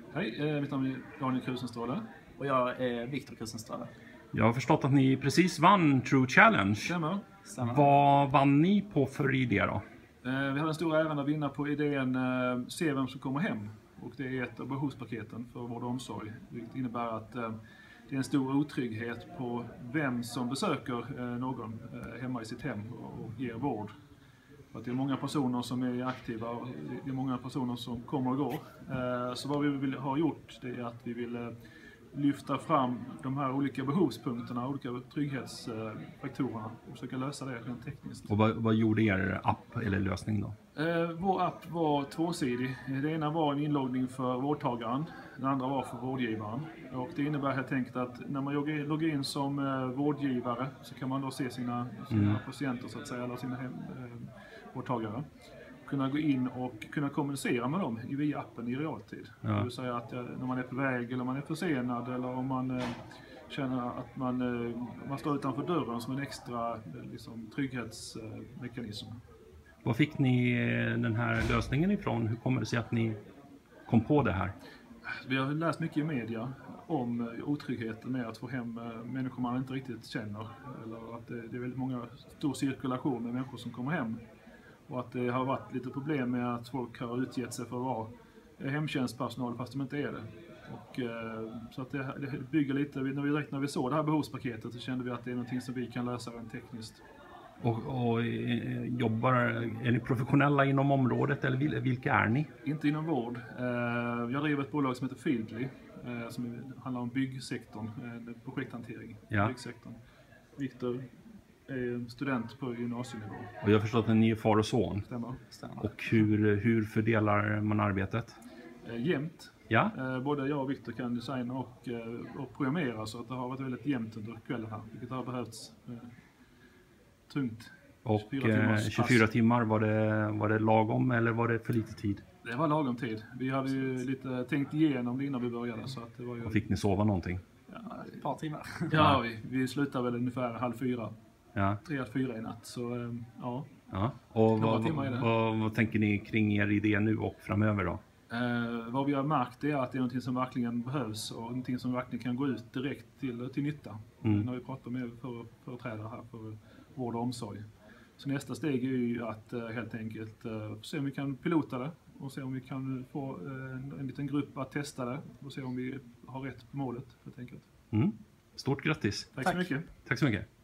Hej, mitt namn är Daniel Krusenstråle. Och jag är Viktor Krusenstråle. Jag har förstått att ni precis vann True Challenge. Stämmer. Vad vann ni på för idé då? Vi hade en stor äran att vinna på idén Se vem som kommer hem. Och det är ett av behovspaketen för vård och omsorg. Vilket innebär att det är en stor otrygghet på vem som besöker någon hemma i sitt hem och ger vård. För att det är många personer som är aktiva och det är många personer som kommer och går. Så vad vi vill ha gjort, det är att vi vill lyfta fram de här olika behovspunkterna, olika trygghetsfaktorerna och försöka lösa det rent tekniskt. Och vad gjorde er app eller lösning då? Vår app var tvåsidig. Det ena var en inloggning för vårdtagaren, den andra var för vårdgivaren. Och det innebär helt enkelt att när man loggar in som vårdgivare så kan man då se sina patienter så att säga, eller sina vårdtagare. Kunna gå in och kunna kommunicera med dem via appen i realtid. Ja. Det vill säga att när man är på väg eller man är försenad eller om man känner att man står utanför dörren som en extra trygghetsmekanism. Var fick ni den här lösningen ifrån? Hur kommer det sig att ni kom på det här? Vi har läst mycket i media om otryggheten med att få hem människor man inte riktigt känner. Eller att det är väldigt många stor cirkulation med människor som kommer hem. Och att det har varit lite problem med att folk har utgett sig för att vara hemtjänstpersonal fast de inte är det. Och, så att det bygger lite, när vi såg det här behovspaketet så kände vi att det är någonting som vi kan lösa rent tekniskt. Och är ni professionella inom området eller vilka är ni? Inte inom vård. Jag driver ett bolag som heter Fieldly som handlar om byggsektorn, projekthantering, byggsektorn. Viktor är student på gymnasienivå. Och jag förstår att ni är far och son. Stämmer. Och hur fördelar man arbetet? Jämnt. Ja. Både jag och Viktor kan designa och programmera så att det har varit väldigt jämnt under kvällen här. Vilket har behövts tungt. Och 24 timmar, var det lagom eller var det för lite tid? Det var lagom tid. Vi hade ju lite tänkt igenom det innan vi började. Så att det var ju... Och fick ni sova någonting? Ja, ett par timmar. Ja, vi slutade väl ungefär 3:30. Ja. 3-4 i natt. Så ja. Och vad tänker ni kring er idé nu och framöver då? Vad vi har märkt är att det är någonting som verkligen behövs och någonting som verkligen kan gå ut direkt till nytta. När vi pratar med företrädare här för vård och omsorg. Så nästa steg är ju att helt enkelt se om vi kan pilota det och se om vi kan få en liten grupp att testa det och se om vi har rätt på målet helt enkelt. Stort grattis! Tack så mycket! Tack så mycket!